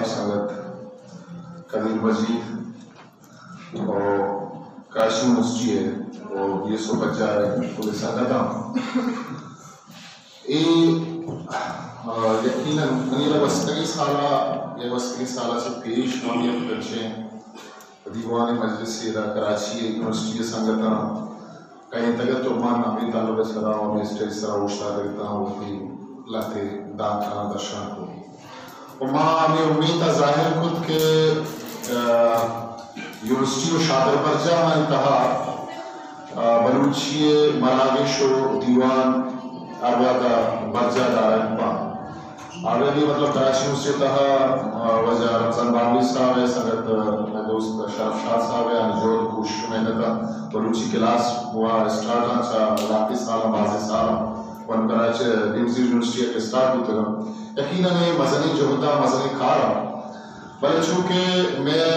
संगत कदीर मजीद और काशी यूनिवर्सिटी है और ये सो बच्चा है पुलिस संगत यकीनन मनीला वस्तगी साला से पेश नौनियत करचे दीवान मजलिस कराची यूनिवर्सिटी संगत कहीं तक तो मान अभी तालुक सरा और मैं स्टेज सरा उष्टा करता हूँ कि लाते दान खाना दर्शन को और माँ हमें उम्मीद है जाहिर खुद के यूनिवर्सिटी और शादर बर्जा में कहा बलूची मराविश और दीवान अरवादा बर्जा दारन पा आगे मतलब कराची यूनिवर्सिटी तहा वजह रमजान बाबी साहब है संगत मैं दोस्त शरफ शाह साहब है अनजोर खुश मैंने था बलूची क्लास हुआ स्टार्ट था लाती साल बाज़ साल वन कराची डिम्स यूनिवर्सिटी के स्टार्ट होते हैं यकीनन ये मज़नी जो होता मज़नी खारा भले चूँकि मैं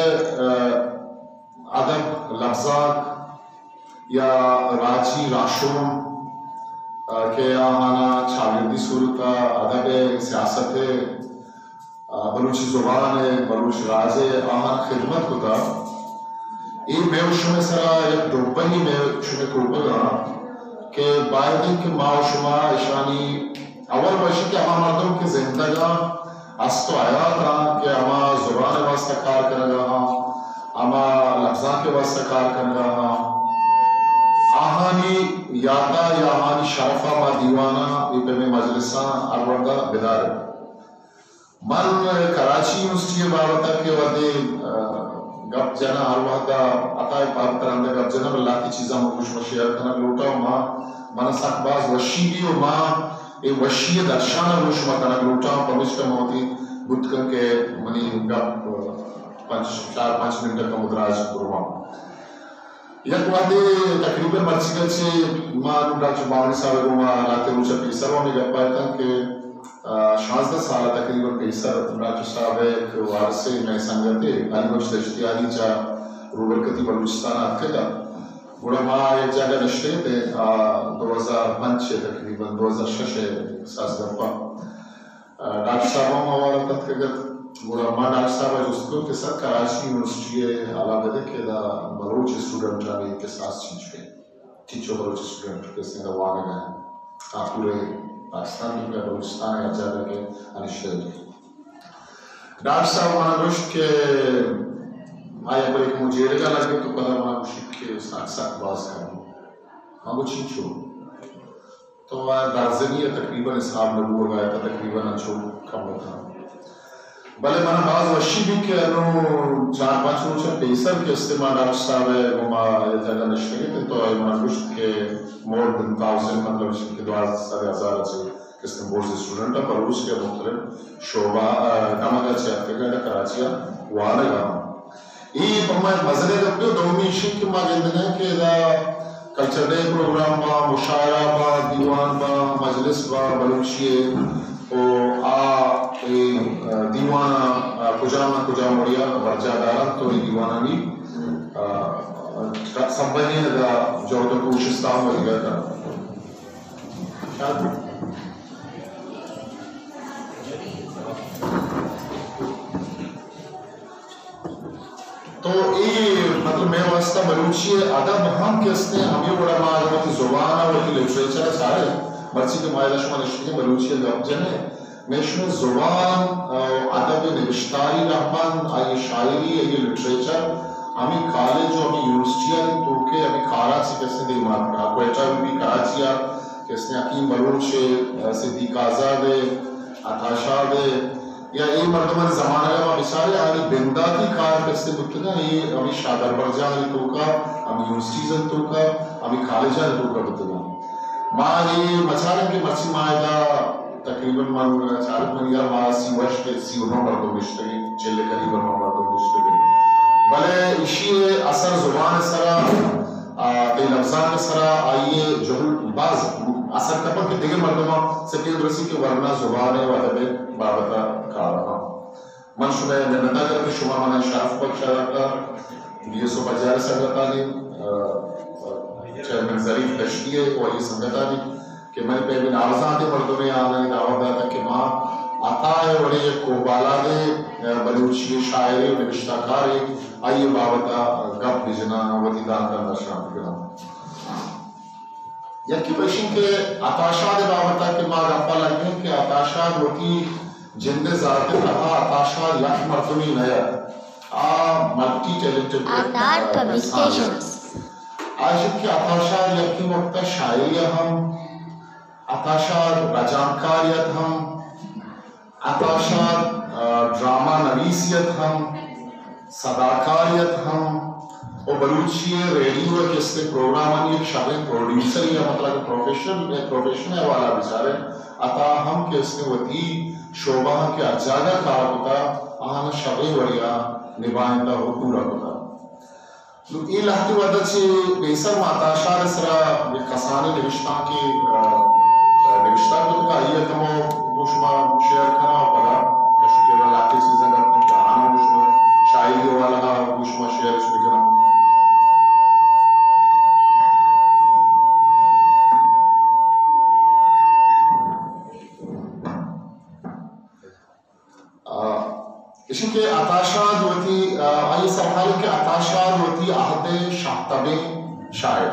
अदब लफ्ज़ात या राजी राशों के आहाना छागिर्दी सूरत अदब है सियासत है बलूची ज़ुबान है बलूच राज है आहान खिदमत होता ये मैं उसमें सरा एक दोपही में उसमें कोपगा के बायदिन के माँ शुमा इशानी अवल वर्ष के अमा मर्दों की जिंदगा अस्तो आया था कि अमा ज़ुबान वास्ता कार कर रहा अमा लफ्ज़ा के वास्ता कार कर रहा आहानी यादा या आहानी शरफा मा दीवाना ये में मजलिसा अरवंदा बिदार मन कराची यूनिवर्सिटी बाबता के वदे गप जना अरवंदा अताय पाप तरंदे गप जना लाती चीज़ा मुकुश शेयर करना लोटा माँ मन सकबाज वशीबी और माँ ये वशीय दर्शाना मुकुश करना लोटा पमिश का मोती बुद्ध के मनी गप 4-5 मिनट का मुद्राज पुरवा यक वादे तकरीबन मर्सिकल से मां डॉक्टर बावनी साहब को मां लाते रुचा पेसर में गप पाता कि 16 साल तकरीबन पेसर डॉक्टर साहब एक वारसे में संगते अलीबख्श दश्तियारी चा रूबरकती बलूचिस्तान आकेगा बड़ा मां एक जगह नश्ते थे 2005 तकरीबन 2006 सास गप्पा डॉक्टर साहब हमारा तत्कगत बुरा मां डॉक्टर साहब उसको के साथ कराची यूनिवर्सिटी आलादे के दा बलोच स्टूडेंट आने के साथ चीज पे टीचर बलोच स्टूडेंट के संग वाने गए पूरे पाकिस्तान में बलूचिस्तान या जाकर के अनिश्चित डॉक्टर साहब माना रुश के आया पर एक मुझे लगा लगे तो पता माना मुशिक के साथ बात करूं हम कुछ छो तो दार्जिलिंग तकरीबन हिसाब में हुआ गया था तकरीबन अच्छो कम था भले मना बाज वशी भी के अनु 4-5 रोज पेसर के इस्तेमाल डॉक्टर साहब है वो माँ ये जगह नश्ते के तो मना कुछ के मोर दिन 1000 मतलब इसके 2000 से किसने बोर्ड से स्टूडेंट है पर उसके मुख्तलिफ शोभा नमक से अफ्रीका का कराची वाले गाँव ये पम्मा मज़ले का क्यों डोमिनेशन के माँ कहते हैं कि दा कल्चर डे प्रोग्राम बा मुशायरा बा दीवान बा मजलिस बा बलूची ओ दीवाना कुजा मोड़िया वर्जादारा तो ये दीवाना भी संबंधी दा जो तो कोशिस्तान में गया था तो ये मतलब मैं वास्ता बलूची अदब हम किसने हमें बड़ा मालूम है ज़ुबान और लिटरेचर सारे मर्सी के मायदा शुमार इश्क़ बलूची गप जने मेशनो ज़ुबान अदब निविश्तारी रहमान आई शायरी ये लिटरेचर हमें कॉलेज और हमें यूनिवर्सिटियाँ तो के हमें कराची किसने दिमाग का क्वेटा भी कराचिया किसने हकीम बलूच सिद्दीक आज़ाद अताशाद या ये मर्दमन ज़माने में बिचारे आनी बिंदाती कार किसने बुतना ये हमें शादर बर्जा तो का हमें यूनिवर्सिटीज़ तो का हमें कॉलेज तो का बुतना माँ ये मचारे के मर्सी मायदा तकरीबन मन चार मन या माँ सीवश के सीवरों पर तो मिश्तगी चले करीबन पर तो मिश्तगी भले इसी असर ज़ुबान सरा ते लफ्ज़ान सरा आइए जो बाज़ असर कपन के दिगे मर्दमा सभी उधरसी के वरना ज़ुबान है वादा बे बाबता कारना मन शुमार नता करके शुमार मना शाफ पर शराबता ये सो बजार संगतानी चेयरमैन ज़रीफ दश्तिये और ये संगतानी कि मैंने पे आज़ाद मर्दों में आने दावा था कि माँ आता है और ये कोबाला दे बलूची शायरे नविश्ताकारे आइए बाबता गप बिजना वती दाता दर्शान करा यकी पेशिंग के आताशाद बाबता के मां गप्पा लगे कि आताशाद वती जिंदे जाते रहा आताशाद यक मर्दमी नया मल्टी टैलेंटेड पब्लिकेशंस आज की आताशाद यकी वक्त शायरी हम आताशाद रजाकारियत हम आताशाद ड्रामा नवीसियत हम सदाकारियत हम और बलूची रेडियो के इसके प्रोग्राम एक शामिल प्रोड्यूसर या मतलब प्रोफेशन है वाला बेचारे अता हम के इसके वती शोभा के अजादा कार होता आन शबे वरिया निभाएंदा हो पूरा होता तो ये लहती वजह से बेसर माताशार सरा कसाने निविष्टा के निविष्टा को तो ये कमो मुश्मा शेयर करना पड़ा ऐसे वाला के सीजन अपने कहानी मुश्मा शायरी वाला मुश्मा शेयर इसमें करना इसी के आताशाद वती आई सरहाल के आताशाद वती आहते शाहतबे शायर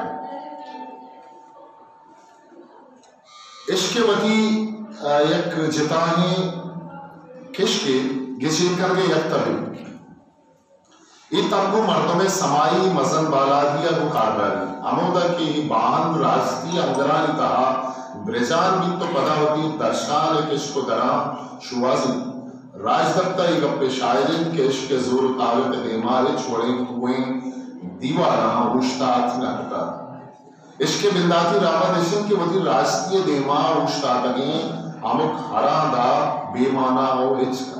इश्के वती एक जिताही किश्के गिशीर करके एक तबे ये तबको मर्दों में समाई मजन बालादिया को कारबारी अमोदा की बाहन रास्ती अंगरानी तहा ब्रेजान भी तो पदा होती दर्शान एक इसको दरा शुवाजी राजदत्ता एक अपने शायरीन के इश्क जोर तावत देमारे छोड़े हुए दीवाना उश्तात नहता इश्क बिंदाती रामा देशन के वती राष्ट्रीय देमा उश्तातगे अमुक हरादा बेमाना हो इश्क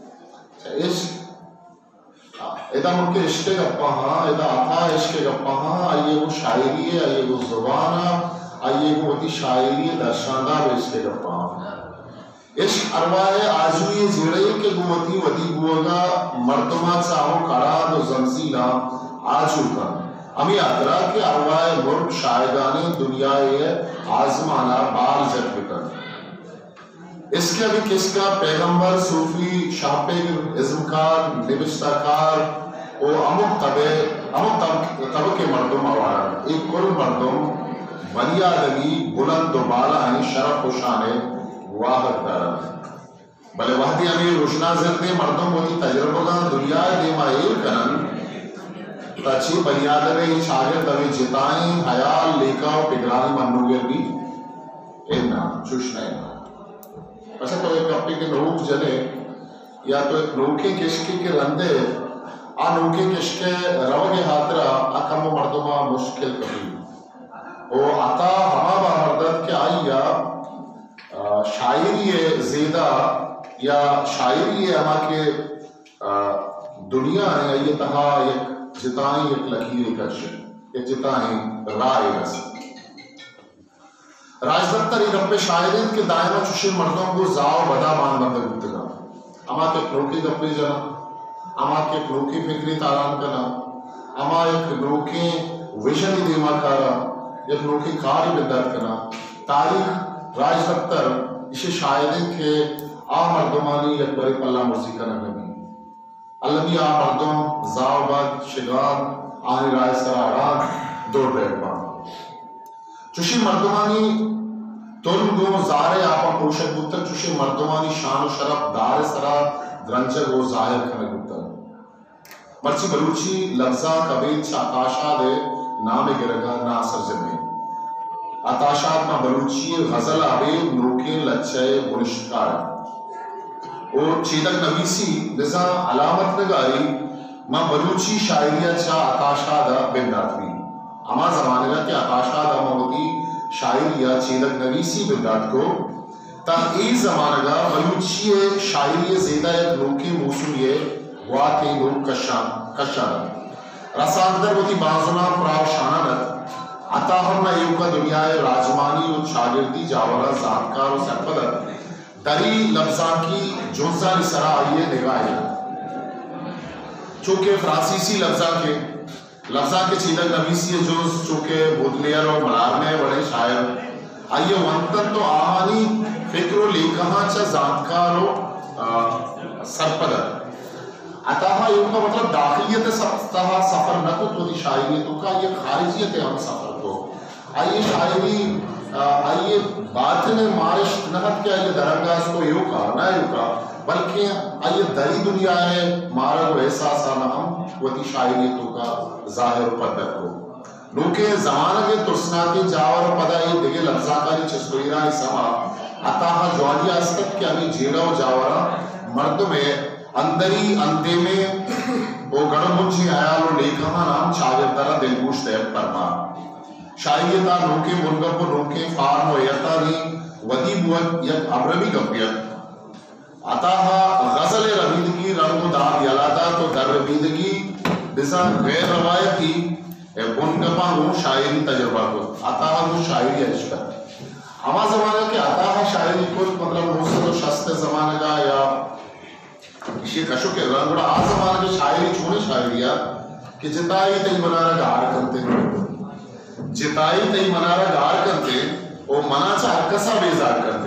इधर मुझे इश्क गप्पा हाँ इधर आता इश्क गप्पा हाँ आइए वो शायरी है आइए वो जुबाना आइए वो वती शायरी दर्शाना इश्क गप्पा इश्क अरवाए आजुए जिड़े के गुवती वती गुवगा मर्तमा चाहो कड़ा तो जमसीला आजू का अमी अतरा के अरवाए मुर्ग शायदाने दुनिया ये आजमाना बाल जट कर इसके अभी किसका पैगंबर सूफी शापे इज़्मकार निबिश्ताकार और अमुक तब के मर्दों आवारा एक कुल मर्दों बलिया लगी बुलंद दोबारा है शरफ खुशाने वाहद दारा भले वहदी अमीर रुशना ज़िंदे मर्दों मोती तजर्बा दुनिया दे मायल करन तची बनियादे शागिर दवे जिताई हयाल लेका पिगरानी मन्नूगे भी इन्ना चुशने अच्छा तो एक कपड़े के नोक जले या तो एक नोके किश्के के रंदे आ नोके किश्के रवगे हाथरा अकम मर्दों मुश्किल कभी ओ आता हमा बा मर्दत के आई या शायरी ज़ेदा या शायरी अमा के दुनिया है ये तहा एक जिताई एक लकीर कश एक जिताई राय रस राजदत्ता री गप्पे शायरीन के दायरा चुशे मर्दों को जाओ बदा मान बंद गुप्तगा अमा के नोकी गप्पे जना अमा के नोकी फिक्री तारान करना अमा एक नोकी विजन दिमाग कारा एक नोकी कार्य बिंदर करना तारीख राजदत्तर इसे शायरी के आ मर्दमानी एक बड़ी पल्ला मुर्जिका नगमी अलमी आ मर्दों जावबद शिगार आनी राय सरारान दौड़ रहे बान चुशी मर्दमानी तुम गो जारे आपा पोषक गुत्तर चुशी मर्दमानी शान शरफ दार सरा द्रंजर वो जाहिर करने गुत्तर मर्ची बलूची लफ्जा कबीर चाताशा दे नाम गिरगा नासर जमे आताशात मा बलूची गजल आबे नोके लच्चे बुनिशकार और चेदक नवीसी जैसा अलामत नगारी मा बलूची शायरिया चा आताशादा बिंदातवी अमा जमाने का क्या आताशादा मोती शायरिया चेदक नवीसी बिंदात को ता ए जमाने का बलूची शायरी ज़ेदा एक नोके मौसूलिये वाके लोग कशान रसांदर वती बाजुना प्राव शानत अता हमना युगा दुनिया राजमानी और शागिर्दी जावरा जानकार और सरपदर दरी लफ्जा की जुज़ा सरा आइए निगाह चूंकि फ्रांसीसी लफ्जा के चीदक नवीसी जो चूंकि बुदलेयर और मलार में बड़े शायर आइए वंतन तो आहानी फिक्रो लेखा चा जानकार और सरपदर अतः युग का मतलब दाखिलियत सफ्ताह सफर न को तो शायरियत का ये खारिजियत हम सफर को आइए शायरी आइए बात ने मारिश नहत के आइए दरंगाज को युका ना युका बल्कि आइए दरी दुनिया है मारा को एहसास आना हम वती शायरियत का जाहिर पद्धत को लोके जमाने के तुस्नाती जावर पदाई दिगे लफ्जाकारी चस्कोइरा समा अतः जवानिया अस्तक के अभी जेड़ा जावरा मर्द में अंदरी अंते में वो गणमुंशी आयालो लेखा नाम शागिर्दरा दिलगोश तैब परमा शायरियता नोके मुनगब नोके फार नो यतानी वदी बुअत यक अब्रमी गपियत अतः गजल रवीदगी रंग दाग यलादा तो दर रवीदगी बिसा गैर रवायती बुनगपा नो शायरी तजुर्बा को अतः वो शायरी अशका हमा जमाने के अतः शायरी को मतलब मुझसे तो शस्त्र जमाने का या इसी कशु के रंगड़ा आज जमाने के शायरी छोड़े शायरिया कि जिताई तई मनारा गार करते जिताई तई मनारा गार करते वो मनाचा हरकसा बेजार करते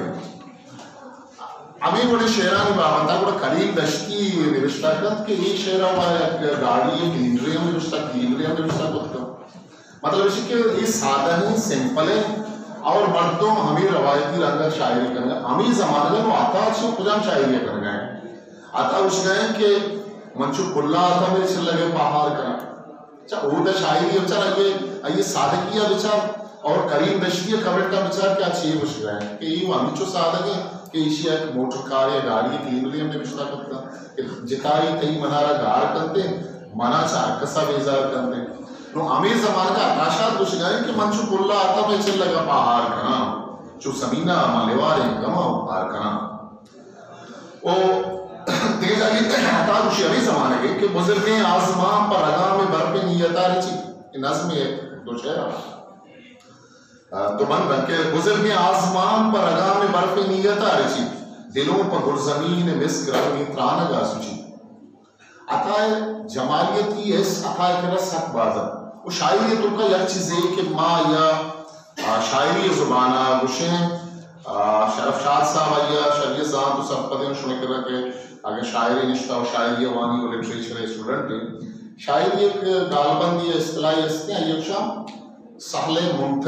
अभी बड़े शेरानी बाबंता बड़ा करीब दश्ती निविष्टा करत के ये शेरा वाला गाड़ी क्लीनरी में निविष्टा करते मतलब इसी के ये सादा है सिंपल है और मर्दों हमें रवायती रंग शायरी करना हमें जमाने में आता अच्छे खुदाम शायरी कर गए आता उस गए कि मंचू कुल्ला आता मेरे चल लगे पहाड़ करना अच्छा वो तो शायरी बेचारा ये सादगिया विचार और करीम दश्ती कमेंट का विचार क्या चाहिए उस गए कि ये हमें जो सादग है कि इसी एक मोटर कार या गाड़ी क्लीनरी हमने विश्वास करता जिताई तई मनारा गार करते मना चार कसा बेजार करते तो हमें जमाने का आकाशात घुस गए कि मंचू कुल्ला आता में चल लगा पहाड़ करना जो समीना मालेवार गमा पार करना ओ तेज आगे हटा घुसी अभी जमाने के कि बुजुर्ग आजमा पर अगा में बर्फ नियता रची नज़्म है दो शेर तो मन रखे बुजुर्ग आजमान पर अगा में बर्फ नियता रची दिलों पर गुरजमीन मिस्क रंगी त्रानगा सुची अताए जमालियती इस अताए के रस हक बाज़र वो शायरी तो का यक चीज़ है कि माँ या शायरी ज़ुबाना गुशे शरफ शाद साहब या शरीय साहब तो सब पते शुरू कर रखे अगर शायरी निश्ता और शायरी वानी वो लिटरेचर स्टूडेंट शायरी एक गालबंदी इस्तिलाही इसने अय्यशा सहले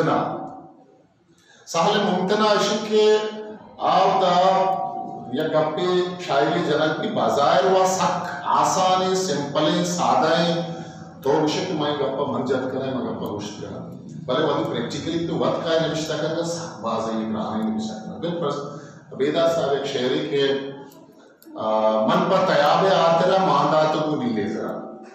मुमतना इश्क़ आप दा या गप्पे शायरी जनक की बाजार व सक आसान सिंपल सादा तो विषय मैं गप्पा मन जत करें मैं गप्पा मुश्किल है भले वाली प्रैक्टिकली तो वक्त का निश्ता करना बाज़ ये प्राणी निश्ता करना बिल्कुल बेदा साहब एक शायरी के मन पर तयाबे आतरा मांदा तो को नीले जरा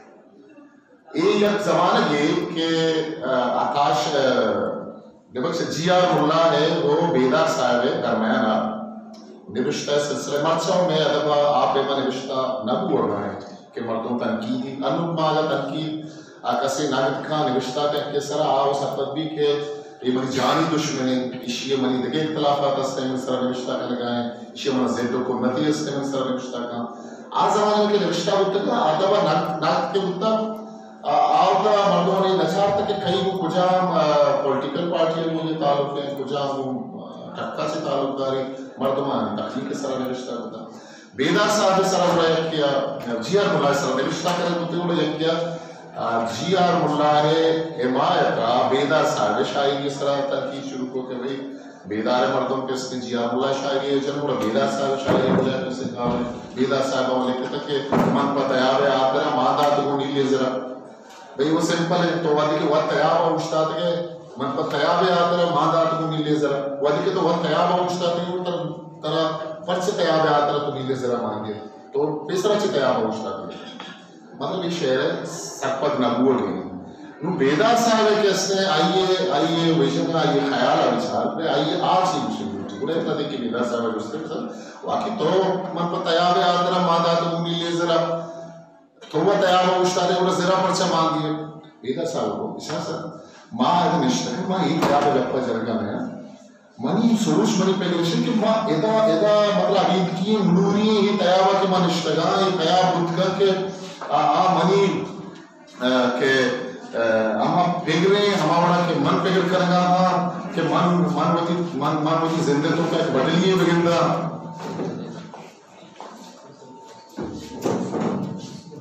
एक जमाने ये कि आकाश दिवस जीआर मुल्ला है वो बेदार साहब है दरमियाना निविष्टा सिलसिले मर्चाओं में अदबा आप एवं निविष्टा न बोल रहे हैं कि मर्दों तनकीदी अनुमाला तनकीद आकाशी नागरिक का निविष्टा के सरा आओ सत्तर भी के ये मनी जानी दुश्मनी इसी मनी दगे इख्तलाफात अस्ते में सरा निविष्टा का लगाएं इसी मना ज़ेडो को नती अस्ते में सरा निविष्टा का आज ज़माने के निविष्टा उत्तर का आदबा नाग के उत्तर आवदा मर्दों ने नचार तक के कई वो कुजाम पॉलिटिकल पार्टियों में ये ताल्लुक है कुजाम टक्का से ताल्लुकदारी मर्दमान तकलीफ के सरा निविष्टा होता बेदार साहब सरा बुलाया किया जीआर मुल्ला सरा निविष्टा करें तो तेरे लोग किया जीआर मुल्ला है हिमायत बेदार साहब शायरी सरा तनकीद शुरू को के भाई बेदार मर्दों के इसके जीआर मुल्ला शायरी है जब वो बेदार साहब शायरी मुल्ला के से कहा बेदार साहब वो लिखते तक के मन पता यार है आप तेरा मादा तो वो नीले जरा भाई वो सिंपल है तो वादी के वक्त तैयार हो उस्ताद के मन पर तैयार है आप तेरा मादा तो वो नीले जरा वादी के तो वक्त तैयार हो उस्ताद के वो तरह पर से तैयार है आप तेरा तो नीले जरा मांगे तो बेसरा से तैयार हो उस्ताद के मतलब ये शेर है सकपत नबूल है नु बेदार साहब है कैसे आइए विजन का ये ख्याल है विचार पे आइए आज ही मुझे पूरे इतना देखिए बेदार साहब है उसके साथ वाकई तो मन पर तैयार है आप तेरा मादा तो वो नीले जरा तो वो तैयार हो उस्ताद ने उन्हें जरा परचा मांग दिए बेदार साहब को इशा सर माँ है निश्चित है माँ ये तैयार है गप्पा जरगा में मनी सोच मनी पहले विषय कि माँ इदा मतलब अभी की नूरी ये तैयार के माँ निश्चित है ये तैयार बुद्ध का के मनी के हम पिघले हमारा के मन पिघल करेगा कि मनवती जिंदगी तो क्या बदलिए बिगड़ता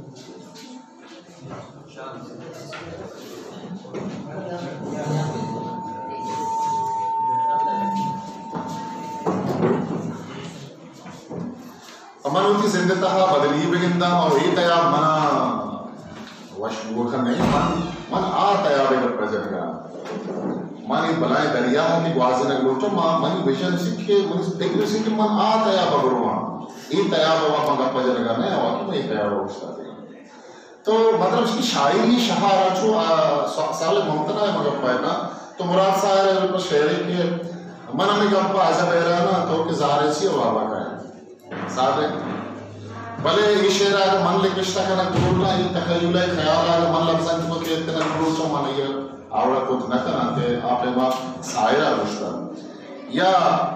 अमनोती जिंदता बदली बिगिंदा और ये तया मना वश गोखन नहीं मन आ तया बेगर प्रजनगा मानी बनाए दरिया की ग्वाजन लोटो मनी विजन सिखे मनी देखने से कि मन आ तया बगरुआ ये तया बाबा मंगा प्रजनगा नहीं आवा कि मैं तया रोस्ता तो मतलब इसकी शायरी शहारा जो साले मुमतना है मगर पायना तो मुराद साहब को शेरी के मन में गप्पा आजा बेरा ना तो कि ज़ारे सी वाला का है साले भले ये शेर आगे मन ले किस्ता का ना गुरुला ये तखय्युल है ख्याल आगे मन लफ्ज़न को कहते ना गुरु चो मन ये आवड़ा कुछ न करना थे आप एक बार सायरा रुश्ता या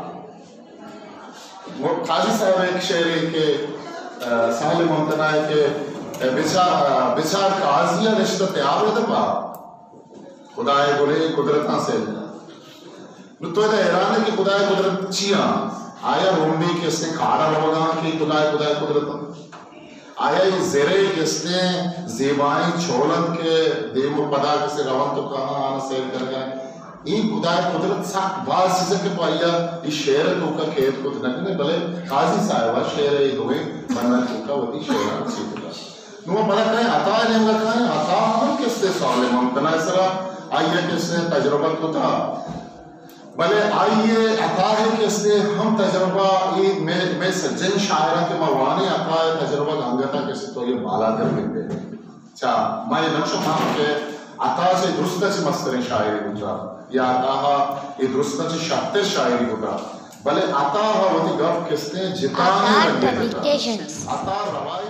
वो काजी साहब एक शेर के साले मुमतना है के बिचार काजिया रिश्ता तैयार है दबा खुदाए बोले कुदरता से तो ये हैरान है कि खुदाए कुदरत चिया आया रोंबे के इसने खाड़ा लगा कि खुदाए कुदरत आया ये ज़ेरे के इसने ज़ेबाई छोलन के देव पदा के से रवन तो कहाँ आना सेल कर गए ये खुदाए कुदरत साथ बात से के पाया ये शेर तो का खेत कुछ नहीं भले काजी साहब शेर ये हुए बनना चुका वही शेर सीखा नुआ बड़ा कहीं आता नहीं लगा है आता हम किससे साले मुमतना इसरा आइए किसने तजुर्बा को था भले आइए अता है कि इसने हम तजुर्बा ये मैं सज्जन शायरा के मवाने अता है तजुर्बा गंगता कैसे तो ये बाला कर देते अच्छा मैं नक्शो माम के अता से दुरुस्त से मस्तरे शायरी होता या अता ये दुरुस्त से शब्द शायरी होता भले अता है वो ती गप किसने जिताने लगे अता रवाई